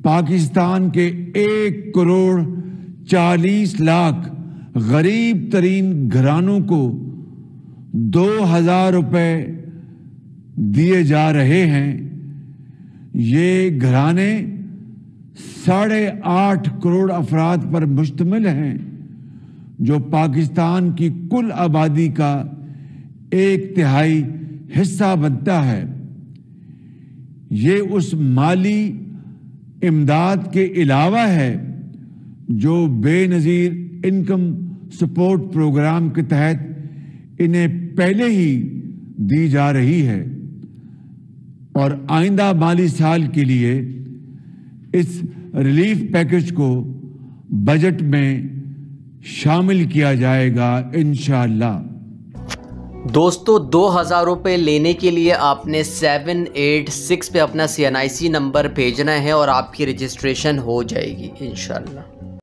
पाकिस्तान के 1,40,00,000 गरीब तरीन घरानों को 2,000 रुपए दिए जा रहे हैं। ये घराने 8.5 करोड़ अफराद पर मुश्तमिल हैं, जो पाकिस्तान की कुल आबादी का 1/3 हिस्सा बनता है। ये उस माली इमदाद के अलावा है जो बेनज़ीर इनकम सपोर्ट प्रोग्राम के तहत इन्हें पहले ही दी जा रही है, और आइंदा माली साल के लिए इस रिलीफ पैकेज को बजट में शामिल किया जाएगा इंशाअल्लाह। दोस्तों 2,000 रुपये लेने के लिए आपने 786 पे अपना CNIC नंबर भेजना है और आपकी रजिस्ट्रेशन हो जाएगी इंशाअल्लाह।